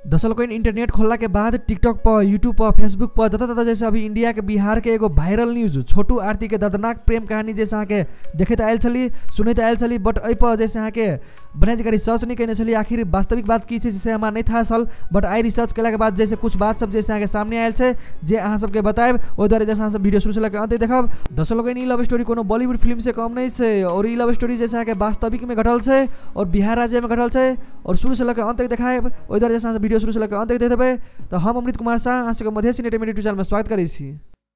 दरअसल कोई इंटरनेट खोलला के बाद टिकटॉक पर, यूट्यूब पर, फेसबुक पर जता जैसे अभी इंडिया के बिहार के एगो वायरल न्यूज छोटू आरती के दर्दनाक प्रेम कहानी जैसे अहाँके देखे तो आयल छली, सुने तो आयल छली, बट एहि पर जैसे अहाँके बढ़िया जगह रिसर्च नहीं कैने छली आखिर वास्तविक बात की छै से हमरा नहीं था सल। बट आई रिसर्च केला के बाद जैसे कुछ बात सब जैसे अहाँके सामने आयल छै जे अहाँ सबके बताएब ओहि द्वारा जैसे अहाँ सब वीडियो शुरू से लेकर अंत देखब। दरअसल लोग ई लव स्टोरी कोनो बॉलीवुड फिल्म से कम नहीं छै और ई लव स्टोरी जैसे अहाँके वास्तविक में घटल छै और बिहार राज्य में घटल छै और शुरू से लेकर अंत तक देखाएब। ओहि द्वारा जैसे अहाँ वीडियो शुरू से लेकर अंत तक देख देबै। तो हम अमृत कुमार शाह अहाँ सबके मधेश एंटरटेनमेंट यूट्यूब चैनल में स्वागत करै छी।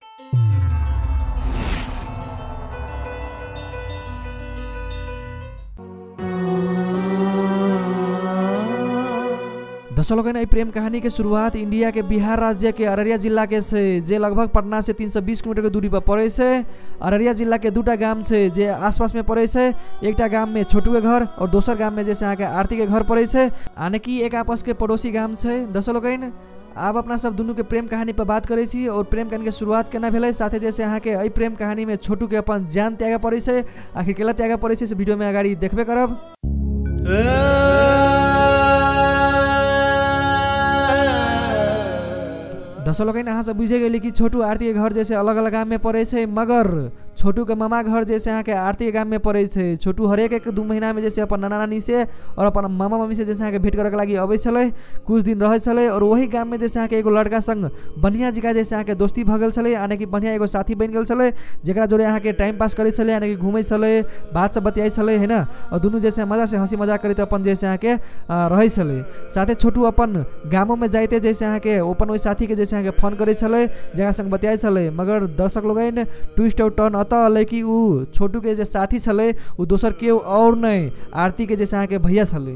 दरअसल प्रेम कहानी के शुरुआत इंडिया के बिहार राज्य के अररिया जिला के से जे लगभग पटना से 320 किलोमीटर के दूरी पर पड़े से। अररिया जिला के दूटा गाम से जे आसपास में पड़े से, एकटा गाम में छोटू के घर और दोसर गाम में जैसे अहाँके आरती के घर पड़े से, यानी कि एक आपस के पड़ोसी गाम से। दरअसल अब अपना सब दुनू के प्रेम कहानी पर बात करै छी और प्रेम कहानी के शुरुआत केना भेलै, साथे जैसे अहाँके एहि प्रेम कहानी में छोटू के अपन जान त्यागे पड़ै छै, आखिर केला त्यागे पड़ै छै से वीडियो में अगाडि देखबे करब। दरअसल अहाँ सब बुझे गेली कि छोटू आरती के घर जैसे अलग अलग गाम में पड़े छै, मगर छोटू के मामा घर जैसे अहाँके आरती के गाम में पड़े छै। छोटू हरेक एक 2 महीना में जैसे अपन नाना नानी से और अपन मामा मम्मी से जैसे अहाँके भेंट करे के लागि अबै छलै, कुछ दिन रहै छलै और वही गाम में जैसे अहाँके एगो लड़का संग बढ़िया जगह जैसे अहाँके दोस्ती भ गेल छलै, यानी कि बढ़िया एगो साथी बन गेल छलै जेकरा जोड़े अहाँके टाइम पास करै छलै, यानी कि घूमै छलै, बात सब बतियाइ छलै है ना, और दुनू जैसे मजा से हंसी मजाक करैत अपन जैसे अहाँके रहै छलै। साथे छोटू अपन गामों में जाइते जैसे अहाँके अपन ओहि साथी के जैसे अहाँके फोन करै छलै, जकरा संग बतियाइ छलै। मगर दर्शक लोगन ट्विस्ट और टर्न अतः अलै कि उ छोटू के जे साथी छलै उ दोसर केओ और नहीं आरती के जैसे अहाँके भैया छलै।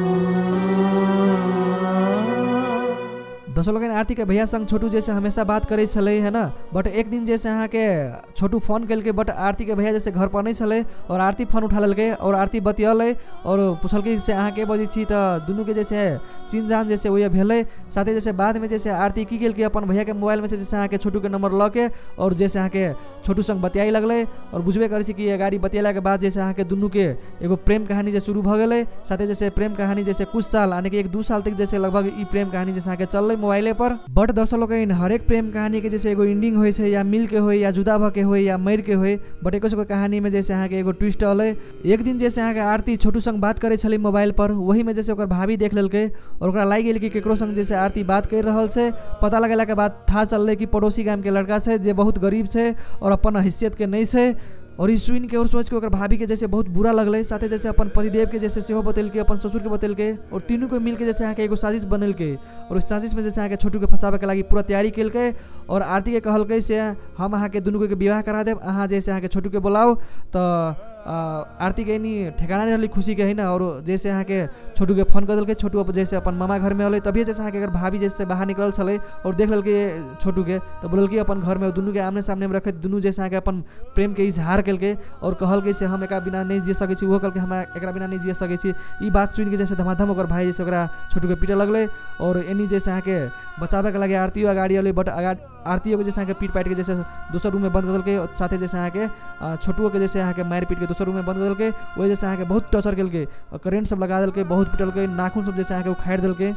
दरअसल आरती के भैया संग छोटू जैसे हमेशा बात करे छले है ना, बट एक दिन जैसे अहाँ के छोटू फोन कल बट आरती के भैया जैसे घर पर नहीं छले और आरती फोन उठा ललके और आरती बतियल और पूछल से अहाँ के बजे छी, तो दुनू के जैसे चिन जान जैसे वही भेले। साथे जैसे बाद में जैसे आरती की गेल कि अपन भैया के मोबाइल में से जैसे अहाँ के छोटू के नंबर ल के और जैसे अहाँ के छोटू संग बतियाई लगले और बुझबे करे कि गाड़ी बतियाला के बाद जैसे अहाँ के दुनू के एगो प्रेम कहानी जैसे शुरू भ गेले। साथे जैसे प्रेम कहानी जैसे कुछ साल यानी कि 1-2 साल तक जैसे लगभग ई प्रेम कहानी जैसे अहाँ के चल मोबाइले पर। बट दर्शक लोग हरेक प्रेम कहानी के जैसे एगो एंडिंग होय छै, या मिल के होय, या जुदा भ के होय, या मर के होय, बट एको कहानी में जैसे अहाँ के एगो ट्विस्ट अलै। एक दिन जैसे अहाँ के आरती छोटू संग बात करे छलै मोबाइल पर, वही में जैसे ओकर भाभी देख लेलकै और ओकरा लागि गेल कि केकरो संग जैसे आरती बात कर रहल छै। पता लगेला के बाद था चललै कि पड़ोसी गाम के लड़का छै जे बहुत गरीब छै और अपन हैसियत के नहीं छै। और इस सुन के और सोच के ओकर भाभी के जैसे बहुत बुरा लगले। साथे जैसे अपन पतिदेव के जैसे सेहो बतेलके, अपन ससुर के बतेलके और तीनों को मिलके जैसे अहाँ के एगो साजिश बनलके और उस साजिश में जैसे अहाँ के छोटू के फंसावे के लागि पूरा तैयारी केलके और आरती के कहलके से हम अहाँ के दुनू के विवाह करा देब, अहाँ जैसे अहाँ के छोटू के बोलाओ। तो आरती के नी ठेकाना नहीं रहली खुशी के है ना, और जैसे अहाँ के छोटू के फोन कर दिलके। छोटू जैसे अपन मामा घर में अलै तभी जैसे अहाँ के अगर भाभी जैसे बाहर निकल छलै और देख ललके छोटू के, तो बोललके अपन घर में दुनू के आमने सामने में रखे, दुनू जैसे अहाँ के अपन प्रेम के इजहार केलके और कहलके से हम एकरा बिना नहीं जी सकै छी, वो कहलके हम एकरा बिना नहीं जी सकै छी। ई बात सुन के जैसे धमाधम ओकर भाई जैसे ओकरा छोटू के पीटे लगले और एनी जैसे अहाँ के बचावे के लागि आरतीयो अगाडि अलै, बट आरतीयो के जैसे अहाँ के पीट पाट के जैसे दोसर रूम में बंद कर देलके। साथे जैसे अहाँ के छोटुओ के जैसे अहाँ के मार पीट के दोसर रूम में बंद कर देलके। वही जैसे अहाँ के बहुत टॉर्चर केलके, करेंट सब लगा देलके, बहुत पिटलके, नाखून सब जैसे अहाँ के उखाड़ देलके।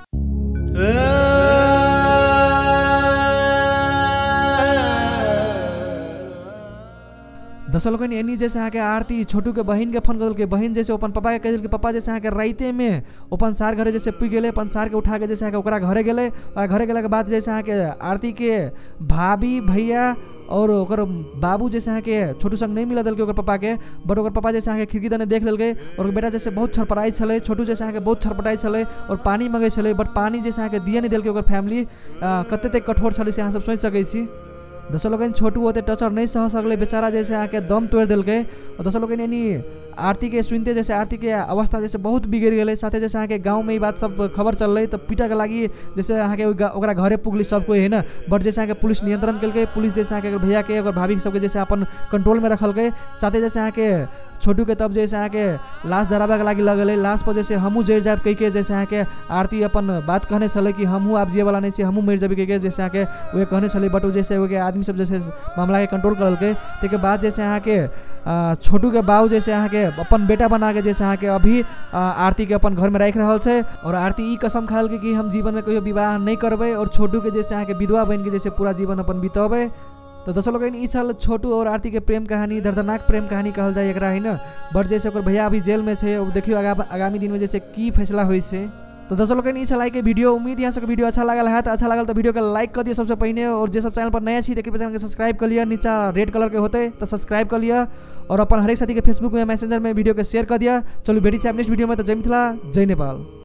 दरअसल एनी जैसे अहाँ के आरती छोटू के बहन के फोन कर देलके, बहन जैसे अपन पापा के कह देलके, पापा जैसे अहाँ के राइते में अपन सार घरे जैसे पी गेले, अपन सार के उठा के जैसे अहाँ के ओकरा घरे गेले और घरे गेला के बाद जैसे अहाँ के आरती के भाभी भैया और ओकर बाबू जैसे अहाँ के छोटू संग नहीं मिला दिलके ओकर पापा के, बट ओकर पापा जैसे अहाँ के खिड़की दने देख लेलके और बेटा जैसे बहुत छरपटाई छलै। छोटू जैसे अहाँ के बहुत छरपटाई छलै और पानी मंगै छलै, बट पानी जैसे अहाँ के दिए नहीं दिलके ओकर फैमिली कते तक कठोर छलै से अहाँ सब सोच सकै छी। दरअसल छोटू ओते टचर नहीं सह सकले, बेचारा जैसे अहाँ के दम तोड़ दिलके। और दरअसल यानी आरती के सुनते जैसे आरती के अवस्था जैसे बहुत बिगड़ गए। साथे जैसे अहाँ के गाँव में ही बात सब खबर चल रही, तो पीटा के लागि जैसे अहाँ के ओकरा घरे पुगली सब कोई है ना, बट जैसे अहाँ के पुलिस नियंत्रण केलके। पुलिस जैसे अहाँ के भैया के और भाभी सबके जैसे अपन कंट्रोल में रखल गए। साथे जैसे अहाँ के छोटू के तब जैसे अहाँ के लाश जराबे के लागि लगल लाश पर जैसे हमू जड़ जाब कह के जैसे अहाँ के आरती अपन बात कहने छले कि हमू आप जिए वाला नहीं छी हमू मर जाबे कह के जैसे अहाँ के वे कहने छले बट जैसे वे आदमी सब जैसे मामला के कंट्रोल करल के तेके बाद जैसे अहाँ के छोटू के बाऊ जैसे अहाँ के अपन बेटा बना के जैसे अहाँ के अभी आरती के अपन घर में राख रहल छे और आरती ई कसम खाल के कि हम जीवन में कहियो विवाह नहीं करबे और छोटू के जैसे अहाँ के विधवा बन के जैसे पूरा जीवन अपन बिताबे। तो दोस्तों लोग ई साल छोटू और आरती के प्रेम कहानी दर्दनाक प्रेम कहानी कहल जाए एकरा है ना बट जैसे ओकर भैया अभी जेल में छे देखियो आगामी दिन में जैसे की फैसला होई से। तो दोस्तों लोग ई छलाई के वीडियो उम्मीद यहाँ सबके वीडियो अच्छा लागल है तो अच्छा लागल तो वीडियो के लाइक कर दिए सबसे पहले और जे सब चैनल पर नया छी चैनल के सब्सक्राइब कर लिया नीचा रेड कलर के होते तो सब्सक्राइब कर लिया और अपन हर एक साथी के फेसबुक में मैसेंजर में वीडियो के शेयर कर दिया। चलो बेटी से नेक्स्ट वीडियो में तो जय मिथिला जय नेपाल।